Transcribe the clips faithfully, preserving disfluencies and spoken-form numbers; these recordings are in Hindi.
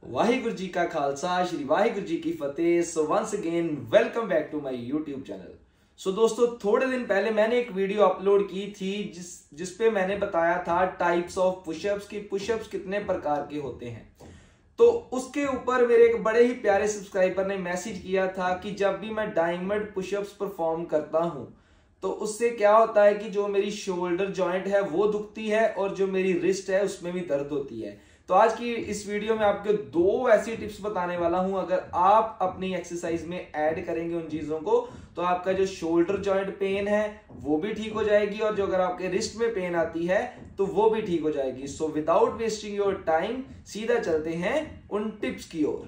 वाहिगुरु जी का खालसा, श्री वाहिगुरु जी की फतेह। So once again welcome back to my YouTube channel. So दोस्तों, थोड़े दिन पहले मैंने एक वीडियो अपलोड की थी जिस जिसपे मैंने बताया था टाइप्स ऑफ पुशअप्स की पुशअप्स कितने प्रकार के होते हैं। तो उसके ऊपर मेरे एक बड़े ही प्यारे सब्सक्राइबर ने मैसेज किया था कि जब भी मैं डायमंड पुशअप्स परफॉर्म करता हूं तो उससे क्या होता है कि जो मेरी शोल्डर जॉइंट है वो दुखती है और जो मेरी रिस्ट है उसमें भी दर्द होती है। तो आज की इस वीडियो में आपको दो ऐसी टिप्स बताने वाला हूं, अगर आप अपनी एक्सरसाइज में ऐड करेंगे उन चीजों को तो आपका जो शोल्डर जॉइंट पेन है वो भी ठीक हो जाएगी और जो अगर आपके रिस्ट में पेन आती है तो वो भी ठीक हो जाएगी। So without wasting your time सीधा चलते हैं उन टिप्स की ओर।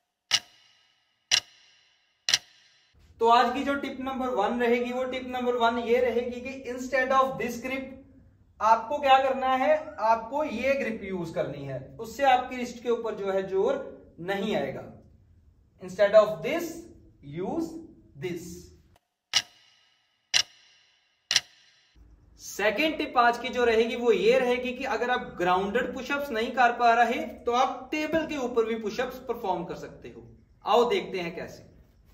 तो आज की जो टिप नंबर वन रहेगी वो टिप नंबर वन ये रहेगी कि इंस्टेड ऑफ दिस ग्रिप आपको क्या करना है, आपको ये ग्रिप यूज करनी है, उससे आपकी रिस्ट के ऊपर जो है जोर नहीं आएगा। Instead of this use this. Second tip आज की जो रहेगी वो ये रहेगी कि अगर आप ग्राउंडेड पुशअप्स नहीं कर पा रहे तो आप टेबल के ऊपर भी पुशअप्स परफॉर्म कर सकते हो। आओ देखते हैं कैसे।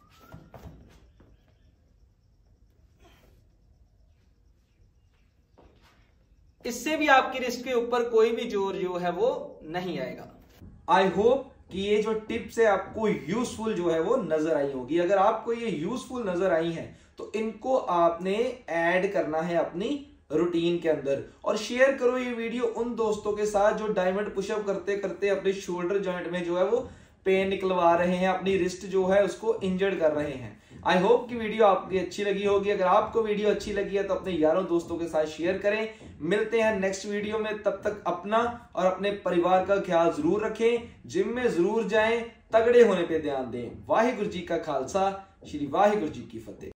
इससे भी आपकी रिस्ट के ऊपर कोई भी जोर जो है वो नहीं आएगा। आई होप कि ये जो टिप्स है आपको यूजफुल जो है वो नजर आई होगी। अगर आपको ये यूजफुल नजर आई है तो इनको आपने ऐड करना है अपनी रूटीन के अंदर और शेयर करो ये वीडियो उन दोस्तों के साथ जो डायमंड पुशअप करते करते अपने शोल्डर जॉइंट में जो है वो पेन निकलवा रहे हैं, अपनी रिस्ट जो है उसको इंजर्ड कर रहे हैं। आई होप कि वीडियो आपकी अच्छी लगी होगी। अगर आपको वीडियो अच्छी लगी है तो अपने यारों दोस्तों के साथ शेयर करें। मिलते हैं नेक्स्ट वीडियो में, तब तक अपना और अपने परिवार का ख्याल जरूर रखें, जिम में जरूर जाएं, तगड़े होने पे ध्यान दें। वाहिगुरु जी का खालसा, श्री वाहिगुरु जी की फतेह।